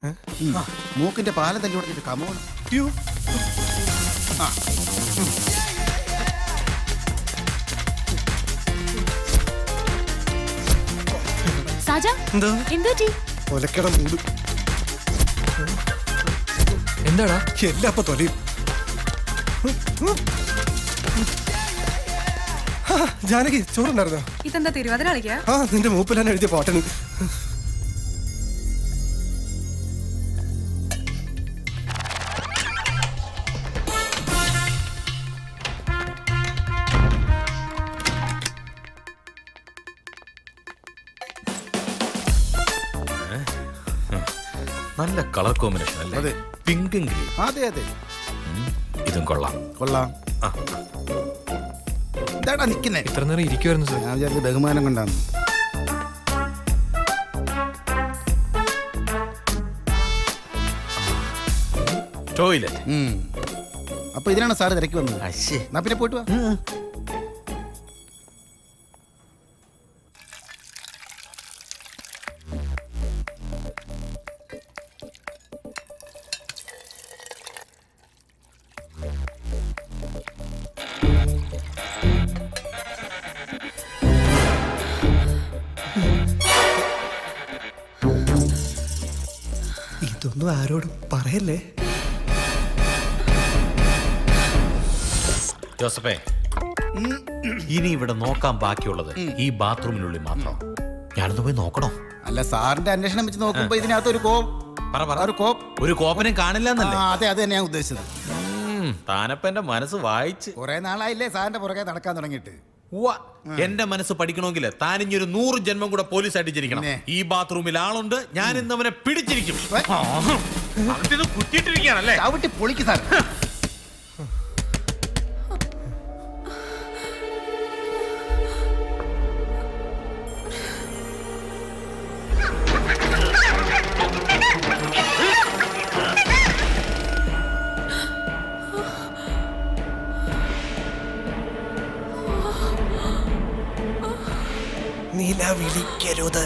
മൂക്കിന്റെ പാലം തല്ലി കൊടുത്തിട്ട് കമോൺ. എന്താടാ എല്ലാ തൊലയും? ജാനകി ചോറുണ്ടായിരുന്നോ? ഇതെന്താ തിരുവാതിര കളിക്കാ? ആ നിന്റെ മൂപ്പിലാണ് എഴുതിയ പാട്ടാണ്. നല്ല കളർ കോമ്പിനേഷൻ അല്ലേ? പിങ്കും ഗ്രീൻ. അതെ അതെ, ഇതും കൊള്ളാം. കൊള്ളാം. എന്താടാ നിക്കുന്നേ? ഇത്ര നേരം ഇരിക്കുവായിരുന്നു സാർ. ഞാൻ വിചാരിച്ച ബഹുമാനം കൊണ്ടാണ്. ടോയ്ലറ്റ്. അപ്പൊ ഇതിനാണ് സാറ് തിരക്കി വന്നത്. എന്നാ പിന്നെ പോയിട്ട് വാ. ഇതൊന്നും ആരോടും പറയല്ലേ. ജോസഫേ, ഇനി ഇവിടെ നോക്കാൻ ബാക്കിയുള്ളത് ഈ ബാത്റൂമിനുള്ളിൽ മാത്രം. ഞാനൊന്ന് പോയി നോക്കണോ? അല്ല, സാറിന്റെ അന്വേഷണം വെച്ച് നോക്കുമ്പോ ഇതിനകത്ത് ഒരു കോപ്പനും കാണില്ല എന്നല്ലേ? അതെ അത് തന്നെ ഞാൻ ഉദ്ദേശിച്ചത്. താനപ്പന്റെ മനസ്സ് വായിച്ച് കുറെ നാളായില്ലേ സാറിന്റെ പുറകെ നടക്കാൻ തുടങ്ങിയിട്ട്. എന്റെ മനസ്സ് പഠിക്കണമെങ്കിൽ താനിഞ്ഞൊരു 100 ജന്മം കൂടെ പോലീസായിട്ട് ജനിക്കണം. ഈ ബാത്റൂമിൽ ആളുണ്ട്, ഞാൻ ഇന്നവനെ പിടിച്ചിരിക്കും. കുറ്റിയിട്ടിരിക്കുകയാണല്ലേ? ചവിട്ടി പൊളിക്ക് സാർ. നില വിളിക്കരുത്.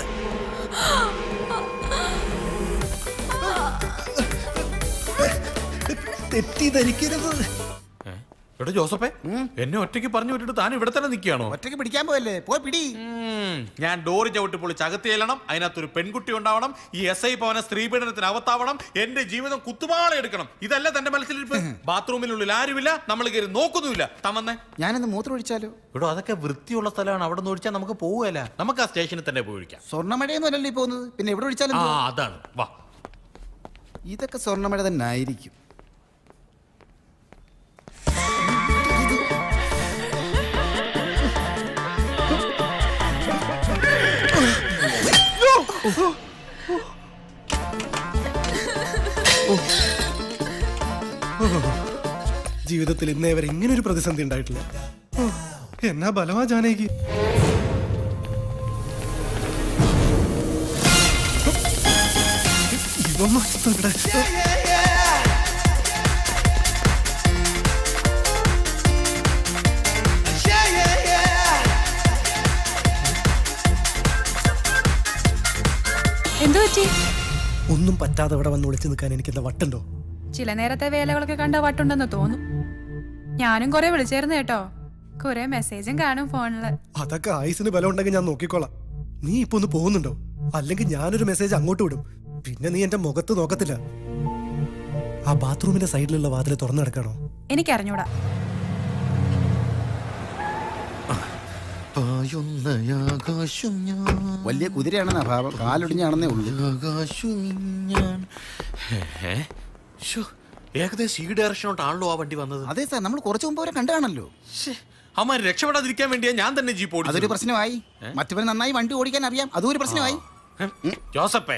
തെറ്റിദ്ധരിക്കരുത്. എടാ ജോസഫേ, എന്നെ ഒറ്റയ്ക്ക് പറഞ്ഞു വിട്ടിട്ട് താൻ ഇവിടെ തന്നെ നിൽക്കുകയാണോ? ഒറ്റയ്ക്ക് പിടിക്കാൻ പോയല്ലേ, പോയി പിടി. ഞാൻ ഡോറ് ചവിട്ടി പൊളിച്ച് അകത്ത് ചെല്ലണം. അതിനകത്തൊരു പെൺകുട്ടി ഉണ്ടാവണം. ഈ SI ഭവന സ്ത്രീപീഡനത്തിന് അവത്താവണം. എന്റെ ജീവിതം കുത്തുപാള എടുക്കണം. ഇതല്ല തന്റെ മനസ്സിലിരിപ്പ്. ബാത്റൂമിനുള്ളിൽ ആരുമില്ല, നമ്മൾ കയറി നോക്കുന്നുമില്ല. തമ്മന്നേ, ഞാനൊന്ന് മൂത്രം ഒഴിച്ചാലോ? ഇവിടെ അതൊക്കെ വൃത്തിയുള്ള സ്ഥലമാണ്. അവിടെ നിന്ന് ഒഴിച്ചാൽ നമുക്ക് പോവുകയല്ല. നമുക്ക് ആ സ്റ്റേഷനിൽ തന്നെ പോയി ഒഴിക്കാം. സ്വർണ്ണമഴയൊന്നും അല്ലല്ലോ ഈ പോകുന്നത്, പിന്നെ എവിടെ ഒഴിച്ചാലും. അതാണ്. വാ, ഇതൊക്കെ സ്വർണ്ണമഴ തന്നെ ആയിരിക്കും. ജീവിതത്തിൽ ഇന്നേ വരെ ഇങ്ങനെ ഒരു പ്രതിസന്ധി ഉണ്ടായിട്ടില്ല. എന്നാ ബലമാ ജാനകി. എന്തു പറ്റി? ഒന്നും പറ്റാതെ ഇവിടെ വന്ന് വിളിച്ചു നിൽക്കാൻ എനിക്ക് എന്താ വട്ടുണ്ടോ? ചില നേരത്തെ വേലകളൊക്കെ കണ്ട വട്ടുണ്ടെന്ന് തോന്നും. ഞാനും കുറെ വിളിച്ചായിരുന്നു കേട്ടോ. കുറെ മെസ്സേജും കാണും ഫോണില്. അതൊക്കെ ആയുസിന് ബലം ഉണ്ടെങ്കിൽ ഞാൻ നോക്കിക്കോളാം. നീ ഇപ്പൊ ഒന്ന് പോകുന്നുണ്ടോ? അല്ലെങ്കിൽ ഞാനൊരു മെസ്സേജ് അങ്ങോട്ട് വിടും. പിന്നെ നീ എന്റെ മുഖത്ത് നോക്കത്തില്ല. ആ ബാത്റൂമിന്റെ സൈഡിലുള്ള വാതിൽ തുറന്നു കിടക്കണോ? എനിക്കറിഞ്ഞൂടാ. വലിയ കുതിരയാണെന്നാ ഭാവം, കാലൊടിഞ്ഞാണെന്നേ ഉള്ളൂ. ഏകദേശം ഈ ഡയറക്ഷനോട്ടാണല്ലോ ആ വണ്ടി വന്നത്. അതെ സാർ, നമ്മൾ കുറച്ചു മുമ്പ് അവരെ കണ്ടാണല്ലോ. അമ്മ രക്ഷപ്പെടാതിരിക്കാൻ വേണ്ടിയാ ഞാൻ തന്നെ ജീപ്പ് ഓടിച്ചത്. അതൊരു പ്രശ്നമായി. മറ്റവന് നന്നായി വണ്ടി ഓടിക്കാൻ അറിയാം, അതും ഒരു പ്രശ്നമായി. ജോസഫേ,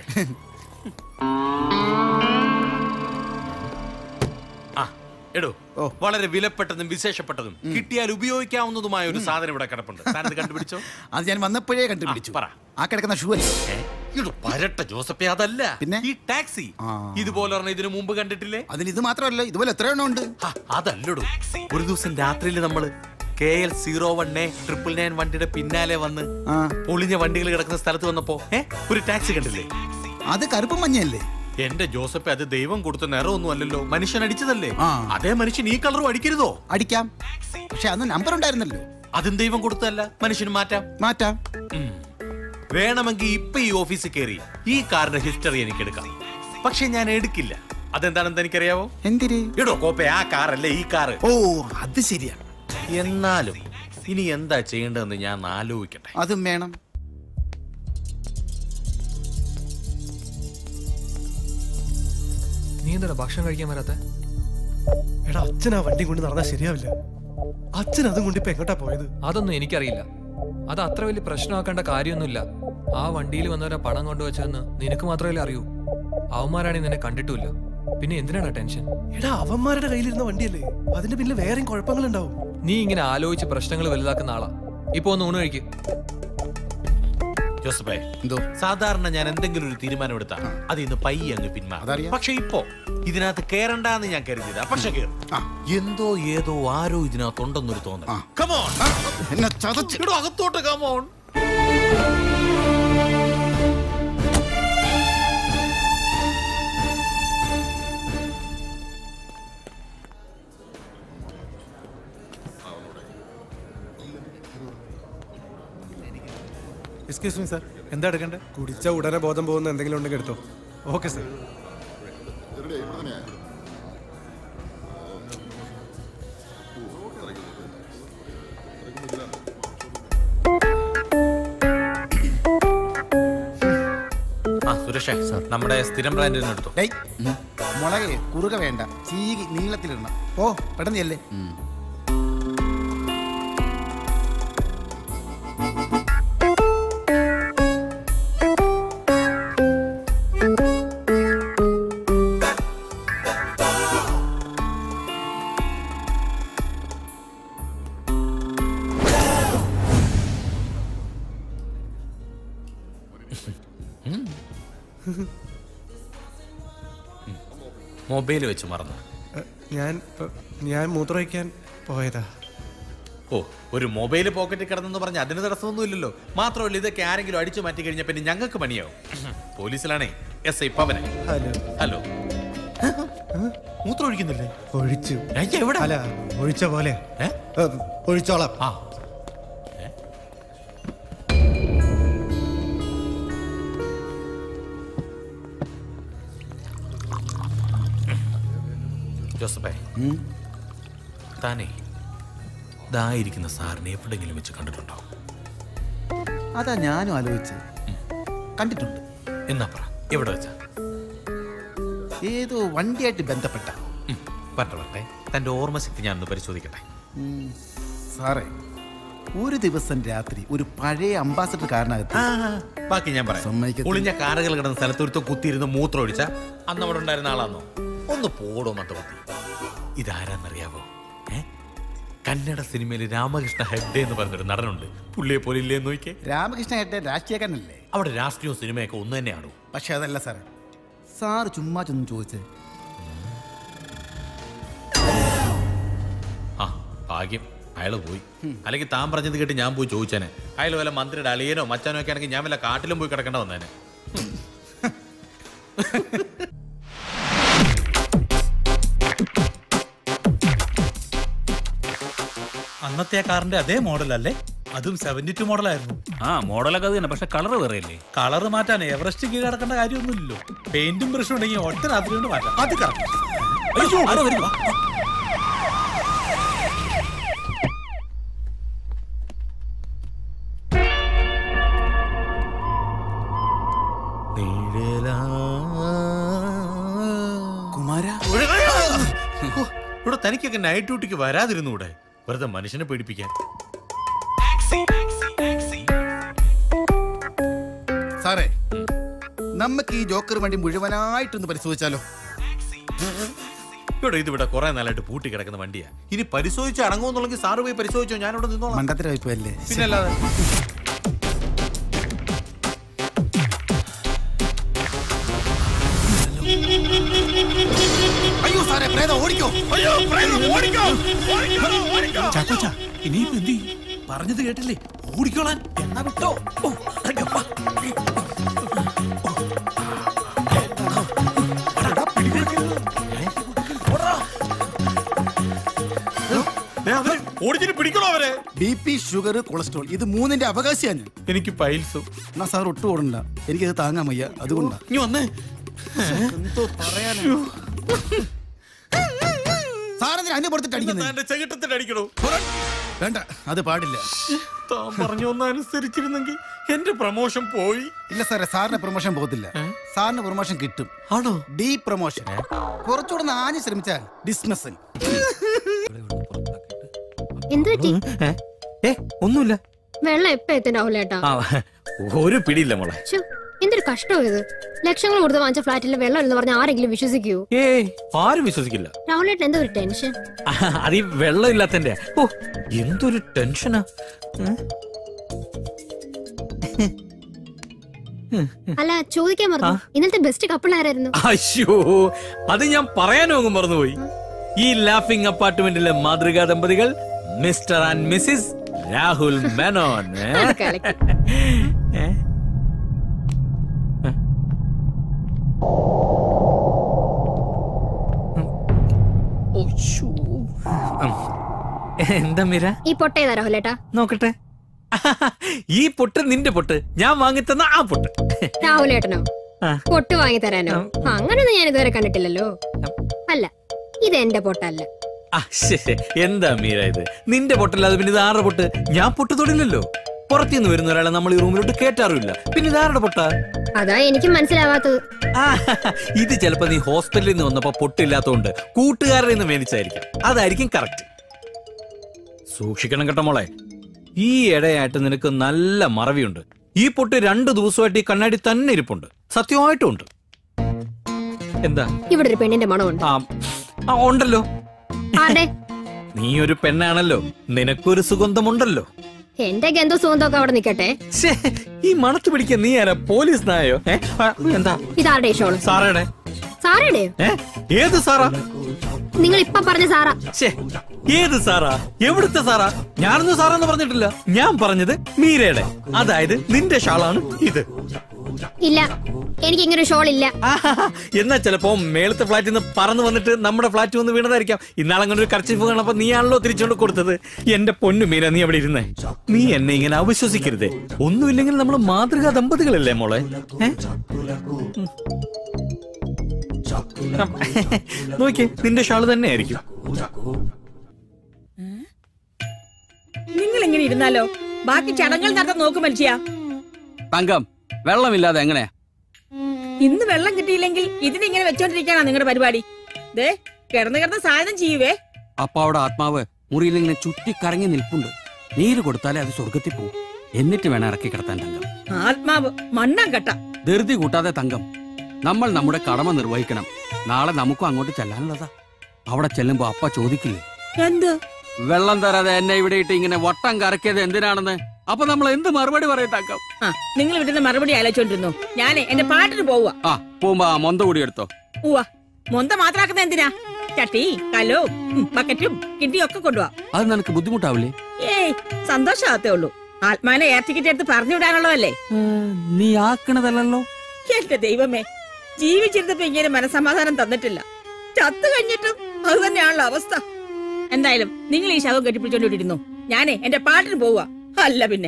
എടോ, വളരെ വിലപ്പെട്ടതും വിശേഷപ്പെട്ടതും കിട്ടിയാൽ ഉപയോഗിക്കാവുന്നതുമായ ഒരു സാധനം ഇവിടെ കിടപ്പുണ്ട്. താനത് കണ്ടുപിടിച്ചോ? അത് ഞാൻ വന്നപ്പോഴേ കണ്ടുപിടിച്ചു. ആ കിടക്കുന്ന ഷൂ പരട്ട ജോസഫേ, അതല്ല, പിന്നെ ഈ ടാക്സി. ഇതുപോലെ ഇതിനു മുമ്പ് കണ്ടിട്ടില്ലേ? അതിന് ഇത് മാത്രമല്ല, ഇതുപോലെ എത്ര എണ്ണം ഉണ്ട്. അതല്ലടോ, ഒരു ദിവസം രാത്രിയിൽ നമ്മള് KL 01A999 വണ്ടിയുടെ പിന്നാലെ വന്ന് പൊളിഞ്ഞ വണ്ടികൾ കിടക്കുന്ന സ്ഥലത്ത് വന്നപ്പോ ഒരു ടാക്സി കണ്ടില്ലേ? അത് കറുപ്പും മഞ്ഞയല്ലേ? എന്റെ ജോസഫ്, അത് ദൈവം കൊടുത്ത നിറമൊന്നും അല്ലല്ലോ, മനുഷ്യൻ അടിച്ചതല്ലേ. അതേ മനുഷ്യൻ ഈ കളറും അടിക്കരുതോ? അടിക്കാം, പക്ഷെ അന്ന് നമ്പർ ഉണ്ടായിരുന്നല്ലോ. അതും ദൈവം കൊടുത്തല്ല, മനുഷ്യന് മാറ്റാം. വേണമെങ്കിൽ ഇപ്പൊ ഈ ഓഫീസിൽ കയറി ഈ കാറിന്റെ ഹിസ്റ്ററി എനിക്ക് എടുക്കാം, പക്ഷെ ഞാൻ എടുക്കില്ല. അതെന്താണെന്ന് എനിക്കറിയാവോ? എന്തിന്? ഇടോ കോപ്പെ, ആ കാറല്ലേ ഈ കാറ്. ഓ, അത് ശരിയാ. എന്നാലും ഇനി എന്താ ചെയ്യേണ്ടതെന്ന് ഞാൻ ആലോചിക്കട്ടെ. അതും വേണം. നീ എന്താ ഭക്ഷണം കഴിക്കാൻ വരാത്ത? എടാ, അച്ഛൻ ആ വണ്ടി കൊണ്ട് നടന്നാൽ ശരിയാവില്ല. അച്ഛൻ അതും കൊണ്ട് ഇപ്പൊ എങ്ങോട്ടാ പോയത്? അതൊന്നും എനിക്കറിയില്ല. അത് അത്ര വലിയ പ്രശ്നമാക്കേണ്ട കാര്യമൊന്നുമില്ല. ആ വണ്ടിയിൽ വന്നവരാ പണം കൊണ്ടുവച്ചതെന്ന് നിനക്ക് മാത്രമല്ലേ അറിയൂ. അവന്മാരാണെങ്കിൽ നിന്നെ കണ്ടിട്ടുമില്ല. പിന്നെ എന്തിനാണ് ടെൻഷൻ? എടാ, അവന്മാരുടെ കയ്യിലിരുന്ന വണ്ടിയല്ലേ, അതിന്റെ പിന്നിൽ വേറെയും കുഴപ്പങ്ങളുണ്ടാവും. നീ ഇങ്ങനെ ആലോചിച്ച് പ്രശ്നങ്ങൾ വലുതാക്കുന്ന ആളാ. ഇപ്പൊ ഒന്ന് ഊണ് കഴിക്കും. ജോസഫേ, എന്തോ? സാധാരണ ഞാൻ എന്തെങ്കിലും ഒരു തീരുമാനം എടുത്താ അത് ഇന്ന് പയ്യെ അങ്ങ് പിന്മാറും. പക്ഷെ ഇപ്പോ ഇതിനകത്ത് കേറണ്ടെന്ന് ഞാൻ കരുതിയതാ, പക്ഷെ കേറും. എന്തോ ഏതോ ആരോ ഇതിനകത്തുണ്ടെന്നൊരു തോന്നൽ. അകത്തോട്ട് കമോൺ. എക്സ്ക്യൂസ് മീ സാർ, എന്താ എടുക്കണ്ടേ? കുടിച്ച ഉടനെ ബോധം പോകുന്ന എന്തെങ്കിലും ഉണ്ടെങ്കിൽ എടുത്തോ. Okay sir. സുരേഷേ, നമ്മുടെ സ്ഥിരം ബ്രാൻഡിൽ നിന്ന് എടുത്തോ. മുളകെ കുറുക വേണ്ട, ചീകി നീളത്തിലിടണം. ഓ, പെട്ടെന്നല്ലേ. മൊബൈൽ വെച്ച് മറന്നു. ഞാൻ മൂത്രമൊഴിക്കാൻ പോയതാ. ഓ, ഒരു മൊബൈൽ പോക്കറ്റിൽ കിടന്നെന്ന് പറഞ്ഞ അതിന് തടസ്സമൊന്നും ഇല്ലല്ലോ. മാത്രമല്ല, ഇതൊക്കെ ആരെങ്കിലും അടിച്ചു മാറ്റി കഴിഞ്ഞാൽ പിന്നെ ഞങ്ങൾക്ക് പണിയാവും. പോലീസിലാണേ എസ് ഐ പവനെ. ഹലോ, മൂത്രം ഒഴിക്കുന്നില്ലേ? ഒഴിച്ചു. എവിടെ? അല്ല, ഒഴിച്ച പോലെ ഒഴിച്ചോളാം. ജോസഫേ, താനേ ഇതായിരിക്കുന്ന സാറിനെ എവിടെങ്കിലും വെച്ച് കണ്ടിട്ടുണ്ടോ? അതാ ഞാനും ആലോചിച്ചത്. കണ്ടിട്ടുണ്ട്. എന്നാ പറ, എവിടെ വെച്ചാ? ഏതോ വണ്ടിയായിട്ട് ബന്ധപ്പെട്ട. പറ്റേ, തന്റെ ഓർമ്മശക്തി ഞാൻ ഒന്ന് പരിശോധിക്കട്ടെ. സാറേ, ഒരു ദിവസം രാത്രി ഒരു പഴയ അംബാസഡർ കാറിനകത്ത്. ബാക്കി ഞാൻ പറയാം. ഒളിഞ്ഞ കാറുകൾ കിടന്ന സ്ഥലത്തൊരുത്തം കുത്തിയിരുന്ന് മൂത്രം ഒഴിച്ച അന്ന് അവിടെ ഉണ്ടായിരുന്ന ആളാന്നോ? ഒന്ന് പോടോ മത്തപത്തി. ഇതാരാന്നറിയാവോ? കന്നഡ സിനിമയിൽ രാമകൃഷ്ണ ഹെഗ്ഡെ എന്ന് പറഞ്ഞൊരു നടനുണ്ട്. പുള്ളിയെ പോലെ ഇല്ലേ നോക്കിയേ. രാമകൃഷ്ണ ഹെഗ്ഡെ രാഷ്ട്രീയക്കാരനല്ലേ? അവിടെ രാഷ്ട്രീയവും സിനിമയൊക്കെ ഒന്ന് തന്നെയാണോ? പക്ഷെ അതല്ല സാറേ. സാറ് ചുമ്മാ ചെന്ന് ചോദിച്ചേ. ആ, ഭാഗ്യം അയാള് പോയി. അല്ലെങ്കിൽ താൻ പറഞ്ഞത് കേട്ട് ഞാൻ പോയി ചോദിച്ചേനെ. അയാൾ വല്ല മന്ത്രിയുടെ അളിയനോ മച്ചാനോ ഒക്കെ ആണെങ്കിൽ ഞാൻ വല്ല കാട്ടിലും പോയി കിടക്കേണ്ട വന്നേനെ. അന്നത്തെ ആ കാറിന്റെ അതേ മോഡലല്ലേ? അതും 72 മോഡലായിരുന്നു. മോഡലൊക്കെ അത് തന്നെ, പക്ഷെ കളർ വേറെ അല്ലേ? കളർ മാറ്റാൻ എവറസ്റ്റ് കീഴടക്കേണ്ട കാര്യമൊന്നുമില്ലല്ലോ. പെയിന്റും ബ്രഷും ഉണ്ടെങ്കിൽ ഒറ്റ രാത്രി കൊണ്ട് മാറ്റാം. അത് കറക്റ്റ്. ഇവിടെ തനിക്കൊക്കെ നൈറ്റ് ഡ്യൂട്ടിക്ക് വരാതിരുന്നൂടെ? വെറുതെ മനുഷ്യനെ പേടിപ്പിക്കാൻ. സാറേ, നമുക്ക് ഈ ജോക്കർ വണ്ടി മുഴുവനായിട്ടൊന്ന് പരിശോധിച്ചാലോ? ഇവിടെ ഇതിവിടെ കുറെ നാളായിട്ട് പൂട്ടി കിടക്കുന്ന വണ്ടിയാ. ഇനി പരിശോധിച്ച് അടങ്ങുമെന്നുണ്ടെങ്കിൽ സാറ് പോയി പരിശോധിച്ചോ, ഞാനിവിടെ നിന്നോളാം. മണ്ടത്തിലായിപ്പോയല്ലേ? പിന്നല്ലാതെ. അയ്യോ സാറേ, പ്രേതം ഓടിക്കോ! അയ്യോ, പ്രേതം ഓടിക്കോ! ചാക്കോച്ച, ഇനിയിപ്പോ എന്ത് ചെയ്യും? പറഞ്ഞത് കേട്ടില്ലേ? ഓടിക്കോളാൻ. എന്നാ വിട്ടോ. പിടിക്കണോ അവരെ? BP, ഷുഗർ, കൊളസ്ട്രോൾ ഇത് മൂന്നിന്റെ അവകാശിയാണ് ഞാൻ. എനിക്ക് പൈൽസും. എന്നാ സാർ ഒട്ടും ഓടണ്ട, എനിക്കത് താങ്ങാൻ വയ്യ, അതുകൊണ്ടാ. നീ വന്നേ. എന്തോ പറയാനാ. സാറെന്തിനാ അതിനെ പുറത്തിട്ട് അടിക്കുന്നത്? എന്റെ ചെകിട്ടത്തിൽ അടിക്കണോ? വേണ്ട, അത് പാടില്ല. താൻ പറഞ്ഞൊന്നും അനുസരിച്ചിരുന്നെങ്കിൽ എന്റെ പ്രൊമോഷൻ പോയി. ഇല്ല സാറേ, സാറിന് പ്രൊമോഷൻ പോകത്തില്ല. സാറിന് പ്രൊമോഷൻ കിട്ടും. ആണോ? ഡീ പ്രൊമോഷൻ. കുറച്ചുകൂടെ ആഞ്ഞ് ശ്രമിച്ചാൽ ഡിസ്മിസൽ. ഒന്നുമില്ല. വെള്ളം എപ്പ എത്തും രാഹുലേട്ടാ? ഒരു പിടിയില്ല മോളെ. എന്തൊരു കഷ്ടം ഇത്. ലക്ഷങ്ങൾ കൊടുത്ത് വാങ്ങിച്ച ഫ്ലാറ്റിലെ വെള്ളം എന്ന് പറഞ്ഞ ആരെങ്കിലും വിശ്വസിക്കൂ? ആരും വിശ്വസിക്കില്ല. രാഹുലേട്ടൻ എന്തോ ഒരു ടെൻഷൻ. അത് ഈ വെള്ളം ഇല്ലാത്തന്റെ. ഓ, എന്തൊരു ടെൻഷനാ. അല്ല, ചോദിക്കാൻ മറന്നു, ഇന്നത്തെ ബെസ്റ്റ് കപ്പിൾ ആരായിരുന്നു? അയ്യോ, അത് ഞാൻ പറയാനോങ്ങും മറന്നുപോയി. ഈ ലാഫിംഗ് അപ്പാർട്ട്മെന്റിലെ മാതൃകാ ദമ്പതികൾ Mr and Mrs Rahul Menon. എന്താ മീര? ഈ പൊട്ടേതാ രാഹുലേട്ടാ? നോക്കട്ടെ. ഈ പൊട്ട് നിന്റെ പൊട്ട്, ഞാൻ വാങ്ങിത്തന്ന ആ പൊട്ട്. രാഹുലേട്ടനോ? പൊട്ട് വാങ്ങി തരാനോ? അങ്ങനൊന്നും ഞാൻ ഇതുവരെ കണ്ടിട്ടില്ലല്ലോ. അല്ല, ഇത് എന്റെ പൊട്ടല്ല. എന്താ മീര ഇത്? നിന്റെ പൊട്ടല്ലാതെ പിന്നെ ഇത് ആരുടെ പൊട്ട്? ഞാൻ പൊട്ട് തൊടില്ലല്ലോ. പുറത്തുനിന്ന് വരുന്ന ഒരാളെ നമ്മൾ ഈ റൂമിലോട്ട് കേറ്റാറില്ല. പിന്നെ ഇത് ആരുടെ പൊട്ടാ? അതാ എനിക്ക് മനസ്സിലാവാത്തത്. ഇത് ചിലപ്പോ നീ ഹോസ്പിറ്റലിൽ നിന്ന് വന്നപ്പോ പൊട്ടില്ലാത്തോണ്ട് കൂട്ടുകാരിൽ നിന്ന് മേടിച്ചായിരിക്കും. അതായിരിക്കും കറക്റ്റ്. സൂക്ഷിക്കണം കേട്ടോ മോളെ. ഈ ഇടയായിട്ട് നിനക്ക് നല്ല മറവിയുണ്ട്. ഈ പൊട്ട് 2 ദിവസമായിട്ട് ഈ കണ്ണാടി തന്നെ ഇരിപ്പുണ്ട്. സത്യമായിട്ടും ഉണ്ട്. എന്താ? ഇവിടെ ഒരു പെണ്ണിന്റെ മണമുണ്ട്. ഉണ്ടല്ലോ. നീ ഒരു പെണ്ണാണല്ലോ, നിനക്കൊരു സുഗന്ധമുണ്ടല്ലോ. എന്റെ ഗന്ധ സുഗന്ധമൊക്കെ അവിടെ നിക്കട്ടെ. ഈ മണത്ത് പിടിക്കാൻ നീ ആരാ? പോലീസ് നായോ? എന്താ ഇതാരുടെ ഷോള്? സാറയുടെ. സാറയുടെ? ഏത് സാറാ? നിങ്ങൾ ഇപ്പൊ പറഞ്ഞ സാറാ. ഏത് സാറാ? എവിടുത്തെ സാറാ? ഞാനൊന്നും സാറാന്ന് പറഞ്ഞിട്ടില്ല. ഞാൻ പറഞ്ഞത് മീരയുടെ, അതായത് നിന്റെ ഷാളാണ് ഇത്. ഇല്ല, എനിക്ക് ഇങ്ങനെ ഷോൾ ഇല്ല. എന്നാ ചിലപ്പോ മേളത്തെ ഫ്ലാറ്റിൽ നിന്ന് പറന്നു വന്നിട്ട് നമ്മുടെ ഫ്ലാറ്റ് വന്ന് വീണതായിരിക്കാം. ഇന്നാളങ്ങനെ ഒരു കർച്ചീഫ് കാണപ്പോ നീയാണല്ലോ തിരിച്ചുകൊണ്ട് കൊടുത്തത്. എന്റെ പൊന്നു മീര, നീ അവിടെ ഇരുന്നേ. നീ എന്നെ ഇങ്ങനെ അവിശ്വസിക്കരുതേ. ഒന്നുമില്ലെങ്കിൽ നമ്മൾ മാതൃകാ ദമ്പതികളല്ലേ മോളെ? നോക്കിയേ, നിന്റെ ഷാള് തന്നെ ആയിരിക്കും. നിങ്ങൾ എങ്ങനെ ഇരുന്നാലോ? ബാക്കി ചടങ്ങുകൾ നടത്താൻ നോക്കും മനുഷ്യ. തങ്കം, വെള്ളമില്ലാതെ എങ്ങനെയാ? ഇന്ന് വെള്ളം കിട്ടിയില്ലെങ്കിൽ ഇതിനിങ്ങനെ വെച്ചോണ്ടിരിക്കാനാ നിങ്ങളുടെ പരിപാടി? ദേ, കിടന്ന് സാധനം ചെയ്യുവേ. അപ്പൊ അവിടെ ആത്മാവ് മുറിയിൽ ഇങ്ങനെ ചുറ്റിക്കറങ്ങി നിൽപ്പുണ്ട്. നീര് കൊടുത്താലേ അത് സ്വർഗത്തിൽ പോകും. എന്നിട്ട് വേണം ഇറക്കി കിടത്താൻ തങ്കം. ആത്മാവ് മണ്ണാൻ കട്ട. ധൃതി കൂട്ടാതെ തങ്കം. നമ്മൾ നമ്മുടെ കടമ നിർവഹിക്കണം. നാളെ നമുക്കും അങ്ങോട്ട് ചെല്ലാനുള്ളതാ. അവിടെ ചെല്ലുമ്പോ അപ്പ ചോദിക്കില്ലേ, എന്ത് വെള്ളം തരാതെ എന്നെ ഇവിടെ ഇട്ട് ഇങ്ങനെ വട്ടം കറക്കിയത് എന്തിനാണെന്ന്? അപ്പൊ നമ്മൾ എന്ത് മറുപടി പറയും തങ്കം? നിങ്ങൾ ഇവിടുന്ന് മറുപടി ആലോചിച്ചോണ്ടിരുന്നു. ഞാനേ എന്റെ പാട്ടിന് പോവാ. പോകുമ്പോ മൊന്ത കൂടി എടുത്തോ. മൊന്ത മാത്രാക്കുന്ന എന്തിനാ? ചട്ടി, കലോ, ബക്കറ്റും കിണ്ടിയും ഒക്കെ കൊണ്ടുപോവാ. അത് നിനക്ക് ബുദ്ധിമുട്ടാവില്ലേ? ഏയ്, സന്തോഷാകത്തേ ഉള്ളൂ. ആത്മാനെ എയർ ടിക്കറ്റ് എടുത്ത് പറഞ്ഞു വിടാനുള്ളതല്ലേ. നീ ആക്കണതല്ലോ. എന്റെ ദൈവമേ, ജീവിച്ചിരുന്നപ്പോ ഇങ്ങനെ മനസമാധാനം തന്നിട്ടില്ല. ചത്തു കഴിഞ്ഞിട്ടും അത് തന്നെയാണല്ലോ അവസ്ഥ. എന്തായാലും നിങ്ങൾ ഈ ശവം കെട്ടിപ്പിടിച്ചോണ്ടിരുന്നു. ഞാനേ എന്റെ പാട്ടിന് പോവാ. അല്ല പിന്നെ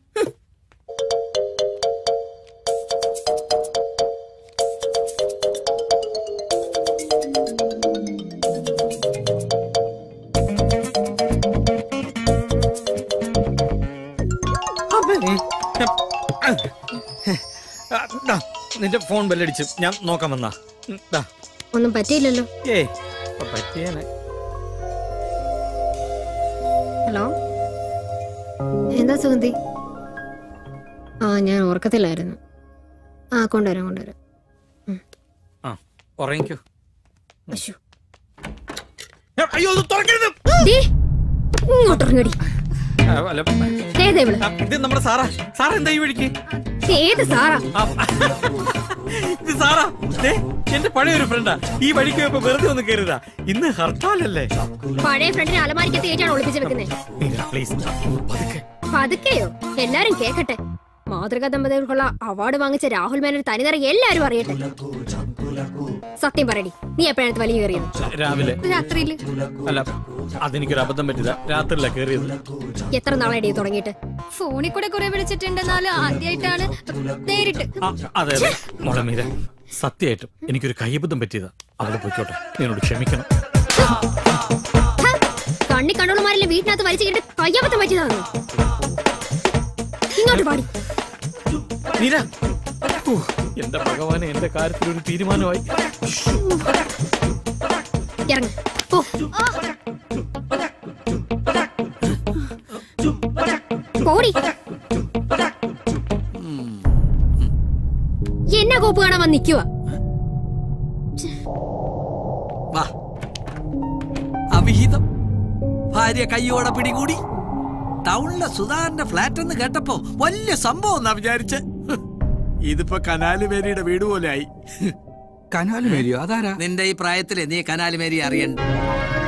നിന്റെ ഫോൺ ബെല്ലടിച്ചു. ഞാൻ നോക്കാൻ വന്നാ. ഒന്നും പറ്റിയില്ലല്ലോ. ഹലോ, എന്താ സുഗന്ധി? ഞാൻ ഉറക്കത്തിലായിരുന്നു. കൊണ്ടുവരാം. ഉറങ്ങിക്കോ. ഇങ്ങോട്ടിറങ്ങടി. ഇത് നമ്മുടെ സാറാ. സാറാ എന്താ ഈ വഴിക്ക്? ഏത് സാറാ? ഇത് സാറാ, എന്റെ പഴയൊരു ഫ്രണ്ടാ. ഈ വഴിക്ക് പോയപ്പോ വെറുതെ ഒന്ന് കയറിയതാ. ഇന്ന് ഹർത്താലല്ലേ? പഴയ ഫ്രണ്ടിനെ അലമാരിക്ക് തേച്ചാണ് ഒളിപ്പിച്ച് വെക്കുന്നത്. പതുക്കെയോ? എല്ലാരും കേക്കട്ടെ. മാതൃകാ ദമ്പതികൾക്കുള്ള അവാർഡ് വാങ്ങിച്ച രാഹുൽ മേനോൻ തനിനിറങ്ങി എല്ലാരും അറിയട്ടെ. സത്യം പറയടി, നീ എപ്പോഴാണ് വലിയ കയറിയത്? രാവിലെ. രാത്രിയില്? അല്ല, അതെനിക്കൊരു അബദ്ധം പറ്റില്ല. രാത്രിയില കയറിയത്. എത്ര നാളായി തുടങ്ങിയിട്ട്? ഫോണിൽ കൂടെ കുറെ വിളിച്ചിട്ടുണ്ടെന്നാലും ആദ്യമായിട്ടാണ് നേരിട്ട്. അതെ അതെ മോളെ മീര, സത്യമായിട്ടും എനിക്കൊരു കയ്യബദ്ധം പറ്റിയതാ. അവിടെ പോയിക്കോട്ടെ, എന്നോട് ക്ഷമിക്കണം. കണ്ണി കണ്ണുള്ളമാരെല്ലാം വീട്ടിനകത്ത് വലിച്ചു കിട്ടി കയ്യബദ്ധം പറ്റിയതാണ്. ഇങ്ങോട്ട് പാടി മീര. എന്റെ ഭഗവാനെ, എന്റെ കാര്യത്തിൽ ഒരു തീരുമാനമായി. ഇറങ്ങ പോ. പോടി. എന്നാ കോപ്പ് കാണാൻ വന്ന് നിൽക്കുക? അവിഹിതം ഭാര്യ കയ്യോടെ പിടികൂടി. ടൗണിലെ സുധാകരന്റെ ഫ്ലാറ്റ് എന്ന് കേട്ടപ്പോ വലിയ സംഭവം എന്നാ വിചാരിച്ച്. ഇതിപ്പോ കനാലുമേരിയുടെ വീട് പോലെ ആയി. കനാലുമേരിയോ? അതാരാ? നിന്റെ ഈ പ്രായത്തില് നീ കനാലുമേരി അറിയണ്ട.